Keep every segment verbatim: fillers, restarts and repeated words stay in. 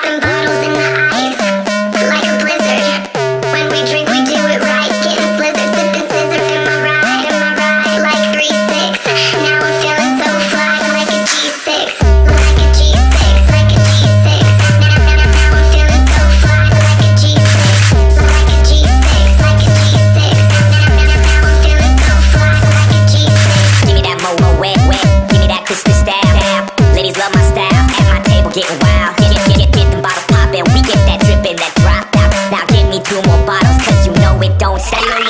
Popping bottles in the ice, like a blizzard. When we drink, we do it right. Getting slizzard, sipping scissor in my ride, in my ride, like three six. Now I'm feeling so fly, like a G six, like a G six, like a G six. Now, now, now, now I'm feeling so fly, like a G six, like a G six, like a G six. Now, now, now, now I'm feeling so fly, like a G six. Give me that mo mo wet wet, give me that crystal style. Ladies love my style, at my table getting wild. Get get get get them bottles poppin', we get that drippin', that drop. Now now give me two more bottles, cause you know it don't stop. Hell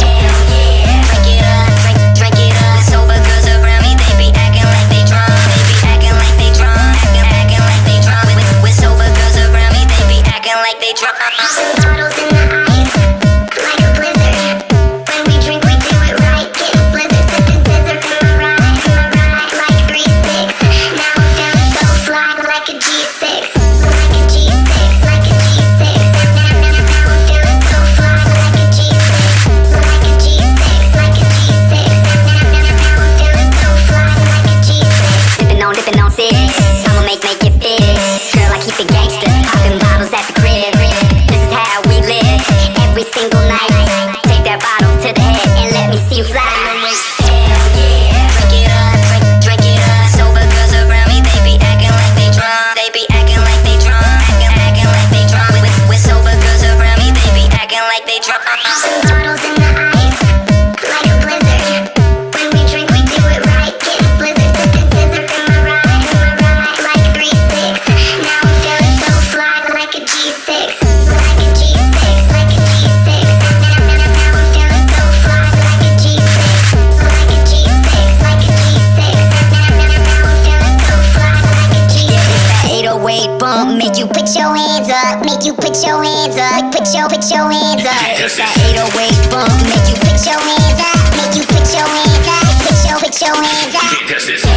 yeah, drink it up, drink drink it up. Sober girls around me, they be acting like they drunk, they be acting like they drunk, acting acting like they drunk. With with sober girls around me, they be acting like they drunk. Popping bottles in the ice, like a blizzard. When we drink, we do it right. Getting slizzard, sipping scissor in my ride, in my ride, like three six. Now I'm feeling so fly, like a G six, like a G six, like a G six. Now, now, now, now I'm feeling so fly, like a G six, like a G six, like a G six. Now, now, now, now I'm feeling so fly, like a G six. Sippin' on, dippin' on six, I'ma make make it fit. Girl, I keep it gangsta, poppin' bottles at the crib. This is how we live, every single night. Take that bottle to the head and let me see you fly. Hell yeah, drink it up, drink, drink it up. Sober girls around me, they be acting like they drunk, they be acting like they drunk, acting, acting like they drunk. With, with sober girls around me, they be acting like they drunk. Popping bottles in the ice, like a blizzard. When we drink, we do it right. Getting slizzard, sipping scissor in my ride, in my ride, like three six. Now I'm feeling so fly, like a G six, like a G six, like a G six. Now, now, now, now I'm feeling so fly, like a G six, like a G six, like a G six. Now, now, now, now I'm feeling so fly, like a G six. That eight oh eight bump make you put your hands up, make you put your hands up, put your put your hands up. It's that eight oh eight bump make you put your hands up, make you put your hands up, put your put your hands up. Because it's